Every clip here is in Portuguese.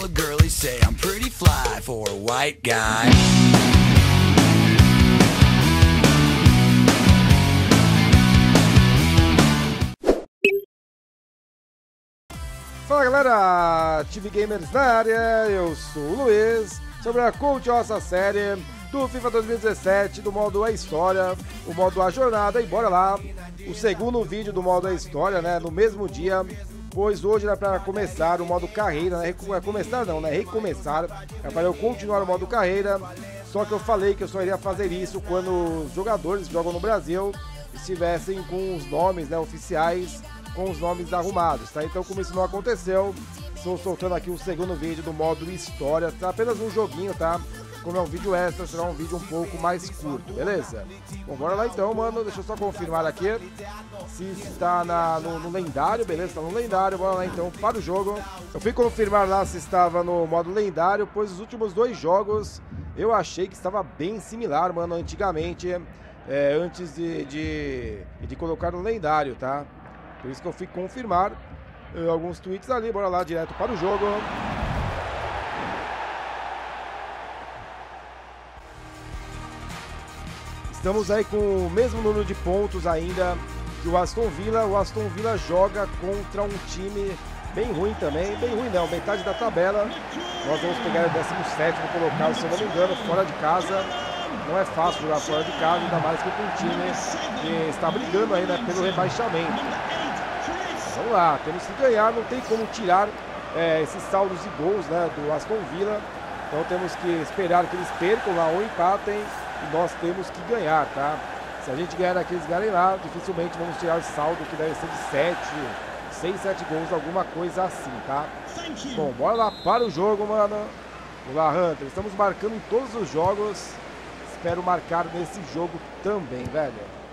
the girlies say I'm pretty fly for a white guy. Fala galera, TV Gamers na área, eu sou o Luiz, sobre a cultuosa série do FIFA 2017, do modo A História, o modo A Jornada, e bora lá, o segundo vídeo do modo A História, né, no mesmo dia, pois hoje era para começar o modo Carreira, né, recomeçar, é para eu continuar o modo Carreira, só que eu falei que eu só iria fazer isso quando os jogadores que jogam no Brasil estivessem com os nomes, né, oficiais, com os nomes arrumados, tá? Então, como isso não aconteceu, estou soltando aqui o segundo vídeo do modo História, tá? Apenas um joguinho, tá? Como é um vídeo extra, será um vídeo um pouco mais curto, beleza? Bom, bora lá então, mano, deixa eu só confirmar aqui se está no lendário, beleza? Está no lendário, bora lá então para o jogo. Eu fui confirmar lá se estava no modo lendário, pois os últimos dois jogos eu achei que estava bem similar, mano, antigamente, antes de colocar no lendário, tá? Por isso que eu fui confirmar alguns tweets ali, bora lá direto para o jogo. Estamos aí com o mesmo número de pontos ainda que o Aston Villa. O Aston Villa joga contra um time bem ruim também, bem ruim não, metade da tabela. Nós vamos pegar o 17º colocado, se eu não me engano, fora de casa. Não é fácil jogar fora de casa, ainda mais que com um time que está brigando aí, né, pelo rebaixamento. Vamos lá, temos que ganhar, não tem como tirar esses saldos e gols, né, do Aston Villa. Então temos que esperar que eles percam lá ou empatem e nós temos que ganhar, tá? Se a gente ganhar aqui, eles ganharem lá, dificilmente vamos tirar saldo que deve ser de 6, 7 gols, alguma coisa assim, tá? Bom, bora lá para o jogo, mano. Vamos lá, Hunter, estamos marcando em todos os jogos. Espero marcar nesse jogo também, velho.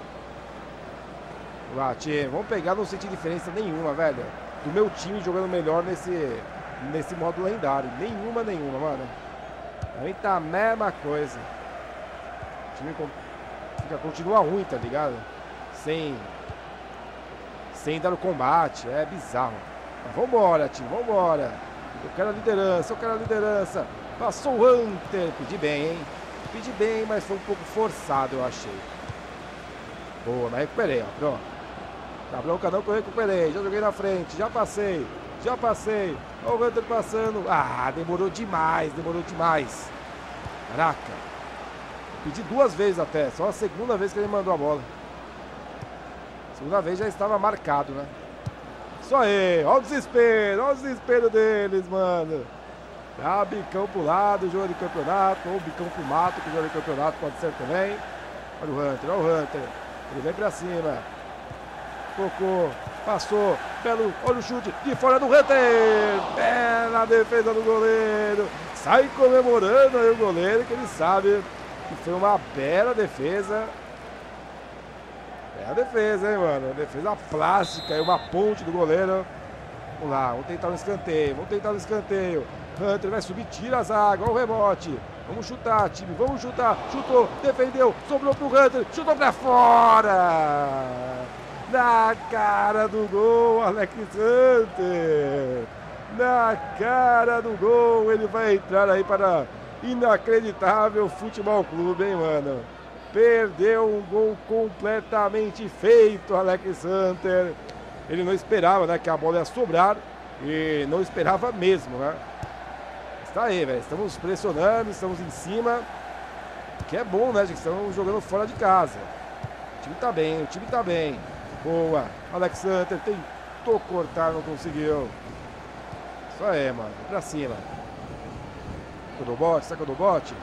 Vamos lá, time. Vamos pegar, não senti diferença nenhuma, velho, do meu time jogando melhor nesse modo lendário. Nenhuma, mano. A gente tá a mesma coisa. O time continua ruim, tá ligado? Sem dar o combate. É bizarro. Mas vambora, time, vambora. Eu quero a liderança. Passou o Hunter. Pedi bem, hein? Pedi bem, mas foi um pouco forçado, eu achei. Boa, mas recuperei, ó. Pronto. Tá bronca não que eu recuperei. Já joguei na frente, já passei. Olha o Hunter passando. Ah, demorou demais. Caraca. Eu pedi duas vezes até. Só a segunda vez que ele mandou a bola. Segunda vez já estava marcado, né? Isso aí. Olha o desespero deles, mano. Dá bicão pro lado, jogo de campeonato. Ou bicão pro mato, que jogo de campeonato pode ser também. Olha o Hunter. Ele vem pra cima. Tocou, passou, olha o chute de fora do Hunter, na defesa do goleiro, sai comemorando aí o goleiro, que ele sabe que foi uma bela defesa, hein, mano, defesa plástica, aí uma ponte do goleiro. Vamos lá, vamos tentar um escanteio, Hunter vai subir, tira a zaga, olha o rebote, vamos chutar, time, chutou, defendeu, sobrou pro Hunter, chutou pra fora! Na cara do gol, Alex Hunter. Na cara do gol, ele vai entrar aí para Inacreditável Futebol Clube, hein, mano? Perdeu um gol completamente feito, Alex Hunter. Ele não esperava, né, que a bola ia sobrar. E não esperava mesmo, né? Está aí, velho. Estamos pressionando, estamos em cima. Que é bom, né, gente? Estamos jogando fora de casa. O time tá bem. Boa, Alex Hunter tentou cortar, não conseguiu. Isso aí, mano, pra cima. Saca do bote.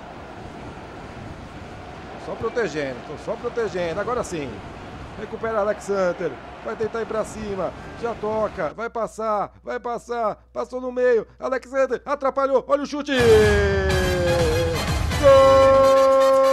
Tô só protegendo, agora sim. Recupera Alex Hunter, vai tentar ir pra cima, já toca, vai passar, passou no meio, Alex Hunter atrapalhou, olha o chute! Gol!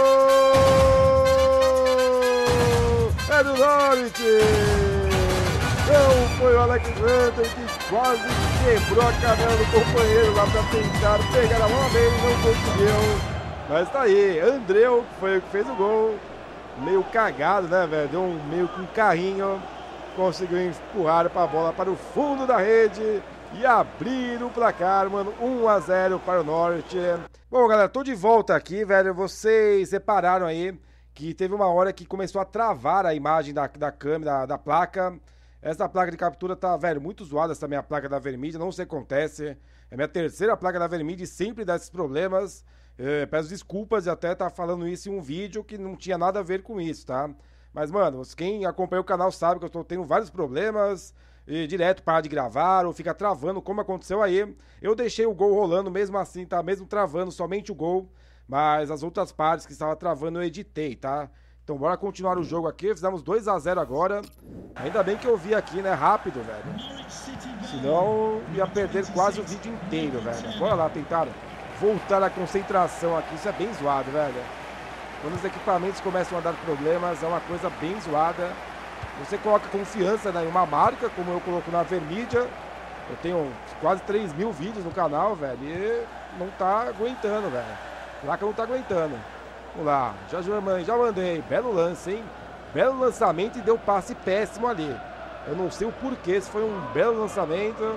É do Norwich! Não foi o Alex Hunter que quase quebrou a canela do companheiro lá para tentar pegar a bola dele, não conseguiu. Mas tá aí, Andreu foi o que fez o gol. Meio cagado, né, velho? Deu meio com um carrinho. Conseguiu empurrar a bola para o fundo da rede. e abrir o placar, mano. 1-0 para o Norwich. Bom, galera, tô de volta aqui, velho. Vocês repararam aí que teve uma hora que começou a travar a imagem da câmera, da placa. Essa placa de captura tá, velho, muito zoada, essa minha placa da Vermídia, não sei o que acontece. É minha terceira placa da Vermídia e sempre dá esses problemas. Peço desculpas e até tá falando isso em um vídeo que não tinha nada a ver com isso, tá? Mas, mano, quem acompanha o canal sabe que eu tô tendo vários problemas. E direto para de gravar ou fica travando, como aconteceu aí. Eu deixei o gol rolando mesmo assim, tá? Mesmo travando somente o gol. Mas as outras partes que estava travando eu editei, tá? Então bora continuar o jogo aqui. Fizemos 2-0 agora. Ainda bem que eu vi aqui, né? Rápido, velho. Senão ia perder quase o vídeo inteiro, velho. Bora lá tentar voltar à concentração aqui. Isso é bem zoado, velho. Quando os equipamentos começam a dar problemas, é uma coisa bem zoada. Você coloca confiança, né, em uma marca, como eu coloco na Vermídia. Eu tenho quase 3.000 vídeos no canal, velho. E não tá aguentando, velho. A placa não tá aguentando. Vamos lá, já mandei. Belo lance, hein? Belo lançamento e deu passe péssimo ali. Eu não sei o porquê, se foi um belo lançamento.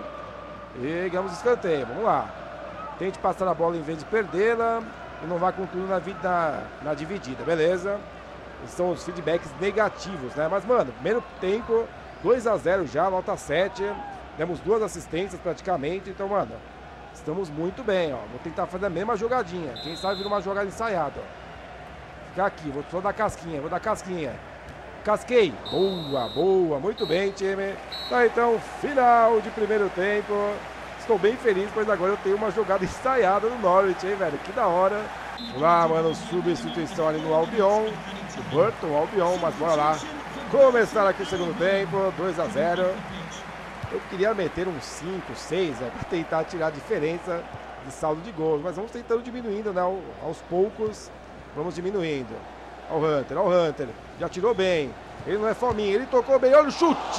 E ganhamos escanteio, vamos lá. Tente passar a bola em vez de perdê-la. E não vai com tudo na dividida, beleza? Esses são os feedbacks negativos, né? Mas, mano, primeiro tempo, 2-0 já, nota 7. Demos 2 assistências praticamente. Então, mano, estamos muito bem, ó. Vou tentar fazer a mesma jogadinha. Quem sabe vir uma jogada ensaiada, ó. Ficar aqui, vou dar casquinha, vou dar casquinha. Casquei. Boa, boa, muito bem, time. Tá, então, final de primeiro tempo. Estou bem feliz, pois agora eu tenho uma jogada ensaiada no Norwich, hein, velho? Que da hora. Vamos lá, mano, substituição ali no Albion. O Burton, Albion, mas bora lá. Começar aqui o segundo tempo, 2-0. Eu queria meter uns 5, 6, né, pra tentar tirar a diferença de saldo de gols. Mas vamos tentando diminuindo, né, aos poucos. Vamos diminuindo. Olha o Hunter. Já tirou bem. Ele não é fominha, ele tocou bem. Olha o chute!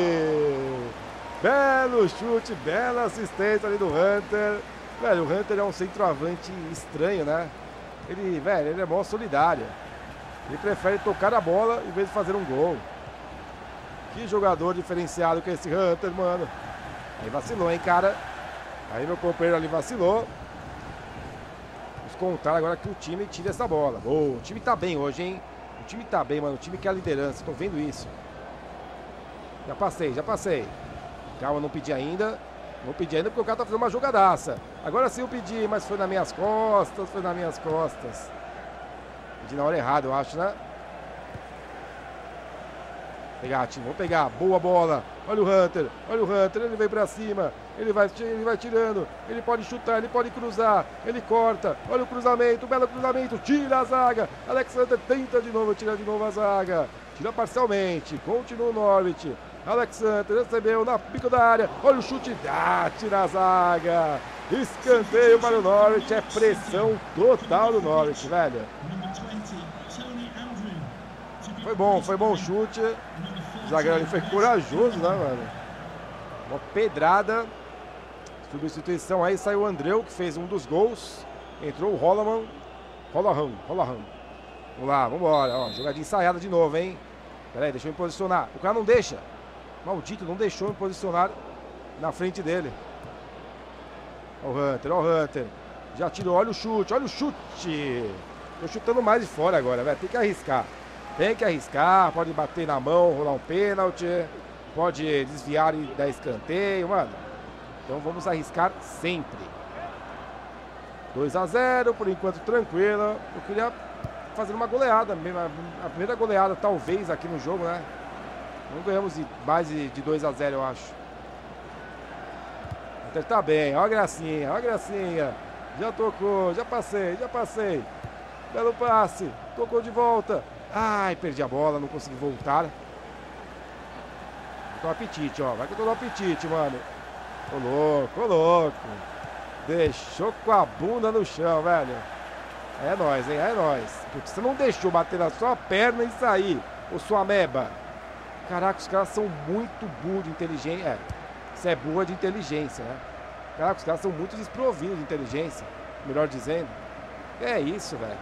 Belo chute, bela assistência ali do Hunter. Velho, o Hunter é um centroavante estranho, né? Ele, velho, ele é mó solidário. Ele prefere tocar a bola em vez de fazer um gol. Que jogador diferenciado que é esse Hunter, mano. Aí vacilou, hein, cara. Aí meu companheiro ali vacilou. Vamos contar agora que o time tira essa bola. Boa, o time tá bem hoje, hein? O time tá bem, mano. O time quer a liderança. Tô vendo isso. Já passei. Calma, não pedi ainda. Não pedi ainda porque o cara tá fazendo uma jogadaça. Agora sim eu pedi, mas foi nas minhas costas. Pedi na hora errada, eu acho, né? Pegar, time, vou pegar. Boa bola. Olha o Hunter, ele vem pra cima. Ele vai tirando. Ele pode chutar, ele pode cruzar. Ele corta. Olha o cruzamento, belo cruzamento. Tira a zaga. Alexander tenta de novo, tira de novo a zaga. Tira parcialmente. Continua o Norwich. Alexander recebeu na pico da área. Olha o chute. Tira a zaga. Escanteio para o Norwich. É pressão total do Norwich, velho. Foi bom o chute. O zagueiro ali foi corajoso, né, mano? Uma pedrada. Substituição aí, saiu o Andreu, que fez um dos gols. Entrou o Hollahan. Vamos lá, vambora. Ó, jogadinha ensaiada de novo, hein? Pera aí, deixa eu me posicionar. O cara não deixa. Maldito, não deixou me posicionar na frente dele. Ó o Hunter. Já tirou, olha o chute. Tô chutando mais de fora agora, velho. Tem que arriscar. Pode bater na mão, rolar um pênalti. Pode desviar e dar escanteio, mano. Então vamos arriscar sempre. 2-0, por enquanto tranquilo. Eu queria fazer uma goleada, a primeira goleada talvez aqui no jogo, né? Não ganhamos mais de 2-0, eu acho. Hunter tá bem, ó a gracinha. Já tocou, já passei. Belo passe, tocou de volta. Ai, perdi a bola, não consegui voltar. Tô no apetite, ó. Vai que eu tô no apetite, mano. Ô louco. Deixou com a bunda no chão, velho. É nóis, hein? É nóis. Porque você não deixou bater na sua perna e sair, ô sua meba. Caraca, os caras são muito burros de inteligência. É, isso é boa de inteligência, né? Caraca, os caras são muito desprovidos de inteligência. Melhor dizendo. É isso, velho.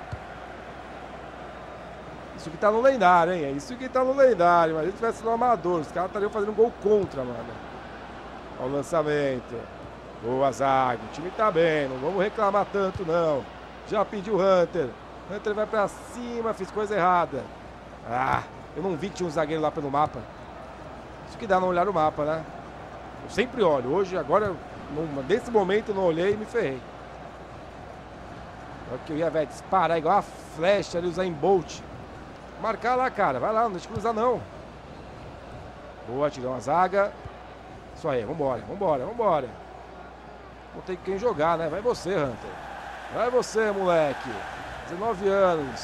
Isso que tá no lendário, hein? É isso que tá no lendário. Mas se tivesse no amador, os caras estariam fazendo um gol contra, mano. Olha o lançamento. Boa zaga. O time tá bem. Não vamos reclamar tanto, não. Já pediu o Hunter. Hunter vai pra cima. Fiz coisa errada. Ah, eu não vi que tinha um zagueiro lá pelo mapa. Isso que dá não olhar o mapa, né? Eu sempre olho. Hoje, agora, nesse momento eu não olhei e me ferrei. Olha que eu ia, velho, disparar igual uma flecha ali, usar em Bolt. Marcar lá, cara. Vai lá, não deixa cruzar, não. Boa, tirou uma zaga. Isso aí, vambora, vambora, vambora. Não tem quem jogar, né? Vai você, Hunter. Vai você, moleque. 19 anos.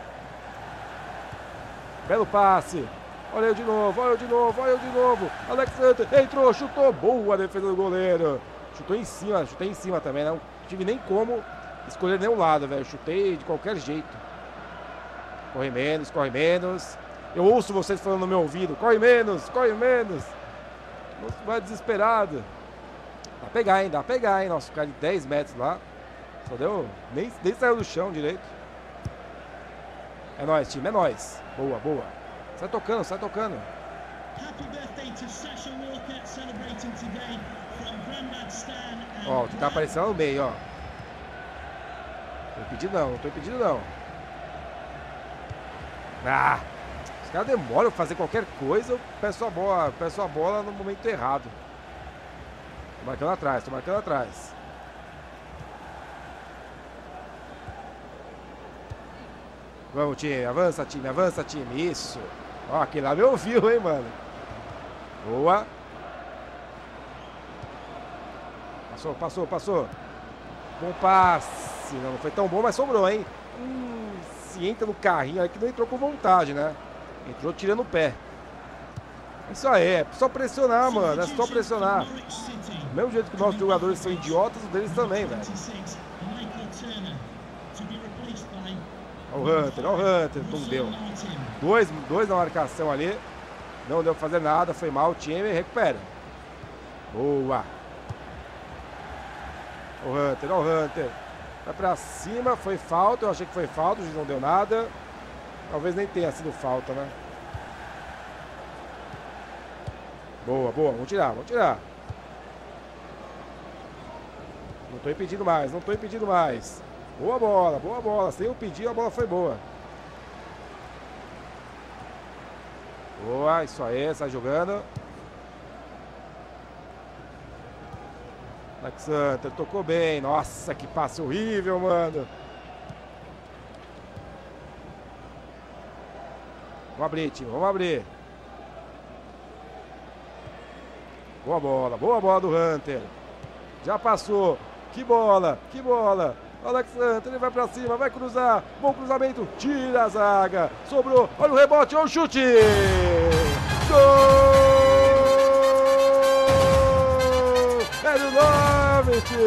Belo passe. Olha eu de novo, olha eu de novo, olha eu de novo. Alex Hunter entrou, chutou. Boa defesa do goleiro. Chutei em cima também. Não tive nem como escolher nenhum lado, velho. Chutei de qualquer jeito. Corre menos, corre menos. Eu ouço vocês falando no meu ouvido. Corre menos, corre menos. Não vai desesperado. Dá pra pegar, hein? Dá pra pegar, hein? Nossa, o cara de 10 metros lá. Só deu... Nem saiu do chão direito. É nóis, time, é nóis. Boa, boa. Sai tocando, sai tocando. Ó, o que tá aparecendo no meio, ó. Tô impedido não, não tô impedido não. Ah! Os caras demoram pra fazer qualquer coisa, eu peço a bola no momento errado. Tô marcando atrás, tô marcando atrás. Vamos, time, avança, time, isso. Ó, aquele lá me ouviu, hein, mano. Boa. Passou, passou, passou. Bom passe. Não foi tão bom, mas sobrou, hein. Se entra no carrinho, aí que não entrou com vontade, né? Entrou tirando o pé. Isso aí, é só pressionar, mano. É só pressionar. Do mesmo jeito que nossos jogadores são idiotas, os deles também, velho. Olha o Hunter, olha o Hunter. Não deu. Dois na marcação ali. Não deu pra fazer nada. Foi mal o time. Recupera. Boa. Olha o Hunter, olha o Hunter. Vai pra cima. Foi falta. Eu achei que foi falta. O juiz não deu nada. Talvez nem tenha sido falta, né? Boa, boa. Vamos tirar, vamos tirar. Não tô impedindo mais, não tô impedindo mais. Boa bola, boa bola. Sem eu pedir, a bola foi boa. Boa, isso aí, sai jogando. Alex Hunter tocou bem. Nossa, que passe horrível, mano. Vamos abrir, time, vamos abrir. Boa bola do Hunter. Já passou. Que bola, que bola. Alex Hunter, ele vai pra cima, vai cruzar. Bom cruzamento, tira a zaga. Sobrou, olha o rebote, olha o chute. Gol! É do Norwich.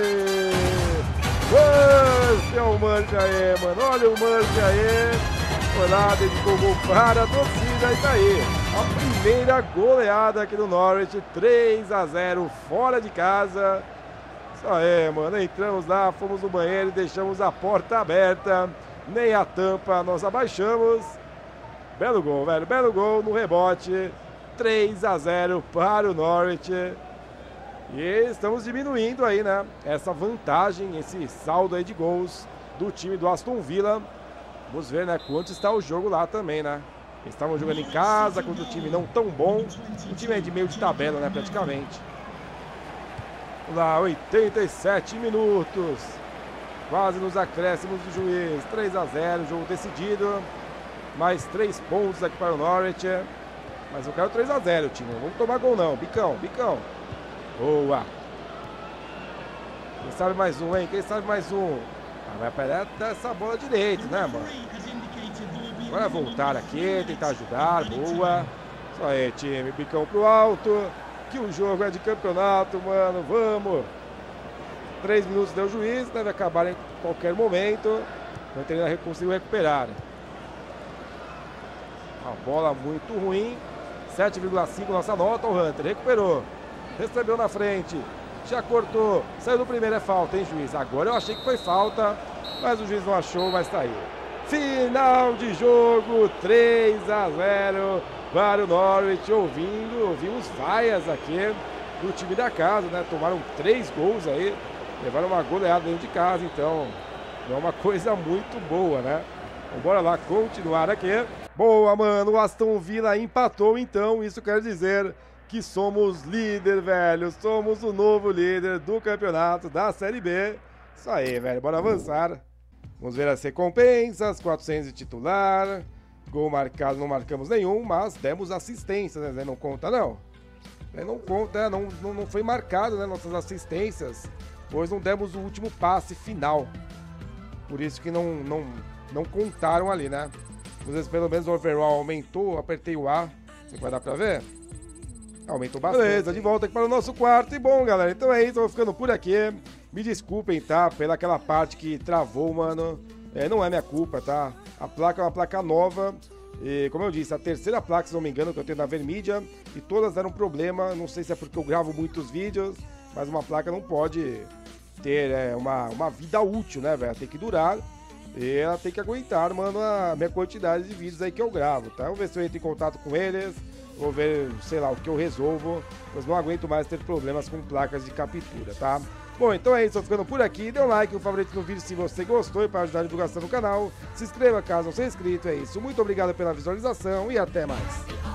Olha o Murphy aí, mano. Olha o Murphy aí. Foi lá, dedicou o gol para a torcida e tá aí. A primeira goleada aqui do Norwich, 3-0 fora de casa. Isso aí, mano. Entramos lá, fomos no banheiro e deixamos a porta aberta. Nem a tampa nós abaixamos. Belo gol, velho. Belo gol no rebote. 3-0 para o Norwich. E estamos diminuindo aí, né? Essa vantagem, esse saldo aí de gols do time do Aston Villa. Vamos ver, né, quanto está o jogo lá também, né? Eles estavam jogando em casa contra um time não tão bom. Um time é de meio de tabela, né, praticamente. Vamos lá, 87 minutos. Quase nos acréscimos do juiz. 3-0, jogo decidido. Mais 3 pontos aqui para o Norwich. Mas eu quero 3-0, time. Não vamos tomar gol não. Bicão, bicão. Boa. Quem sabe mais um, hein? Quem sabe mais um? Vai pegar essa bola direito, né, mano? Agora voltar aqui, tentar ajudar. Boa. Isso aí, time. Bicão pro alto. Que o jogo é de campeonato, mano. Vamos. 3 minutos deu o juiz. Deve acabar em qualquer momento. O Inter conseguiu recuperar. Uma bola muito ruim. 7,5 nossa nota. O Hunter recuperou. Recebeu na frente. Já cortou, saiu do primeiro, é falta, hein, juiz? Agora eu achei que foi falta, mas o juiz não achou, mas tá aí. Final de jogo, 3-0 para o Norwich. Ouvimos vaias aqui do time da casa, né? Tomaram 3 gols aí, levaram uma goleada dentro de casa, então é uma coisa muito boa, né? Então, bora lá continuar aqui. Boa, mano, o Aston Villa empatou, então isso quer dizer que somos líder, velho. Somos o novo líder do campeonato da Série B. Isso aí, velho, bora avançar. Vamos ver as recompensas, 400 de titular, gol marcado, não marcamos nenhum, mas demos assistências, né? Não conta, não. Não conta, não foi marcado, né, nossas assistências, pois não demos o último passe final. Por isso que não contaram ali, né? Às vezes pelo menos o overall aumentou, apertei o A, você vai dar pra ver? Aumentou bastante. Beleza, de volta aqui para o nosso quarto. E bom, galera, então é isso, eu vou ficando por aqui. Me desculpem, tá? Pela aquela parte que travou, mano. Não é minha culpa, tá? A placa é uma placa nova. E, como eu disse, a terceira placa, se não me engano, que eu tenho na Vermídia. E todas deram problema. Não sei se é porque eu gravo muitos vídeos. Mas uma placa não pode ter uma vida útil, né, velho? Tem que durar. E ela tem que aguentar, mano, a minha quantidade de vídeos aí que eu gravo, tá? Vou ver se eu entro em contato com eles. Vou ver, sei lá, o que eu resolvo. Mas não aguento mais ter problemas com placas de captura, tá? Bom, então é isso, eu ficando por aqui. Dê um like, um favorito no vídeo se você gostou e para ajudar a divulgação do canal. Se inscreva caso não seja inscrito, é isso. Muito obrigado pela visualização e até mais.